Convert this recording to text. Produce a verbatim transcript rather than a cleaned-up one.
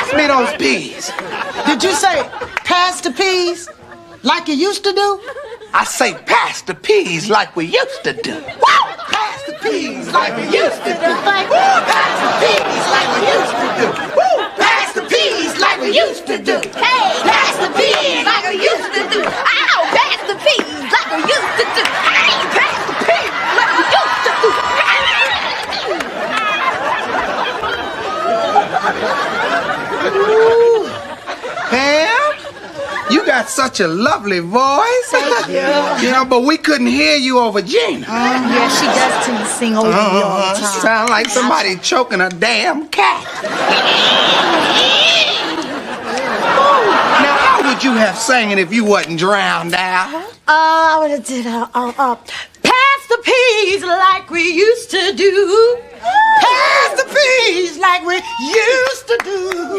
Pass me those peas. Did you say pass the peas like you used to do? I say pass the peas like we used to do. Woo! Pass the peas like we used to do. Woo! Pass the peas like we used to do. Woo! Pass the peas like we used to do. Hey, pass the peas like we used to do. Ow, pass the peas like we used to do. Hey, pass the peas like we used to do. Ooh. Pam, you got such a lovely voice. Thank you. You know, but we couldn't hear you over Gina. Um, yeah, she does tend to sing over uh, me all the time. Sound like somebody choking a damn cat. Now, how would you have sang it if you wasn't drowned out? Uh, I would have did uh, uh, uh, pass the peas like we used to do. Pass the peas like we used to do.